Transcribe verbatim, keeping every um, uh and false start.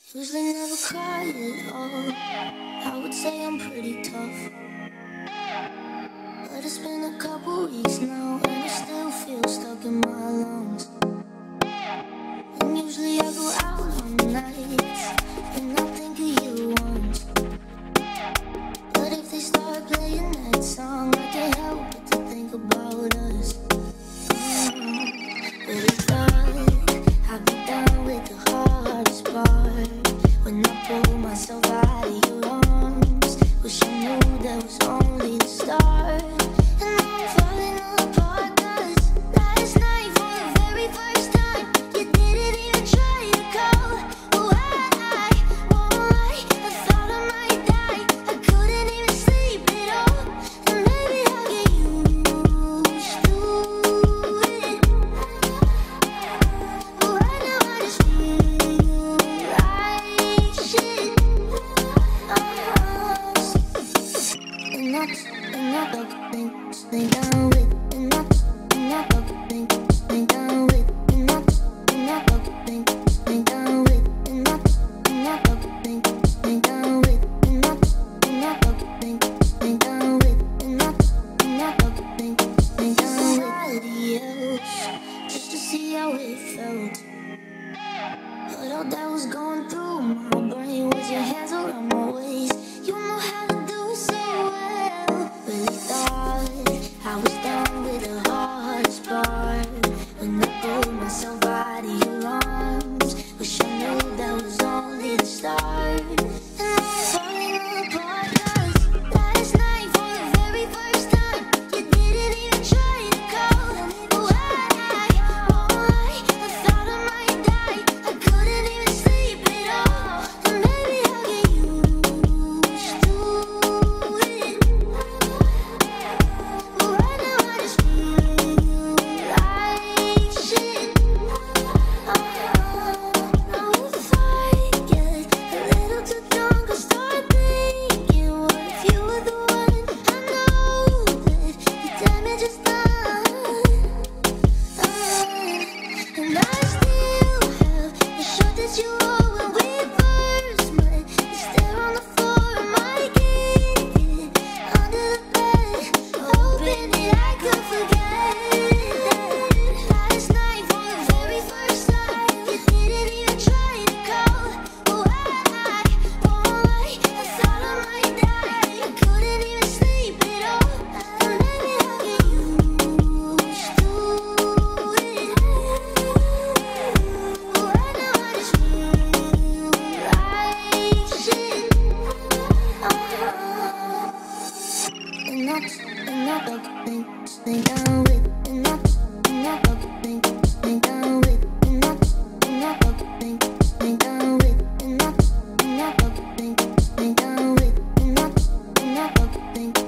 Usually never cry at all. I would say I'm pretty tough, but it's been a couple weeks now and I still feel stuck in my lungs. And usually I go out on nights and I think of you once, but if they start playing that song, I can't help but to think about us. Mm, really thought I'd be down with the hardest part when I pull myself out of your arms. Wish I knew that was only the start. And now I'm falling apart, 'cause last night for the very first time you didn't even try to call. Oh, I, I won't lie, I thought I might die. I couldn't even sleep at all, and maybe I'll get used to it. But right now I just feel like shit. And I, and I don't think, stay down with, and I, and I don't think, stay down with, and I, and I don't think, stay down with, and I, and I don't think, stay down with, and I, and I don't think, stay down with, and I, and I don't think, stay down with somebody else, just to see how it felt. But all that was going through my brain was your hands around my waist. You know how to do it so well. Really thought I was down with the hardest part when I pulled myself out of your arms. Wish I knew that was only the start. And I'm falling apart, 'cause last night for the very first time you didn't even try to call. Oh, I, I won't lie, I thought I might die. I couldn't even sleep at all, and maybe I'll get used to it. But right now I just feel like shit. Now if I get a little too drunk, I start thinking, what if you were the one? I know that the damage is done, and I still have the shirt that you wore when we first met. You stare on the floor of my kitchen, under the bed, hoping that I could forget that last night for the very first time you didn't even try to call. Oh, I, I won't lie, I thought I might die. I couldn't even sleep at all, and maybe I'll get used to it. But right now I just feel like shit. And I, and I don't think, stay down with, and I, and I don't think, stay down with, and I, and I don't think, stay down with, and I, and I don't think, stay down with, and I, and I don't think.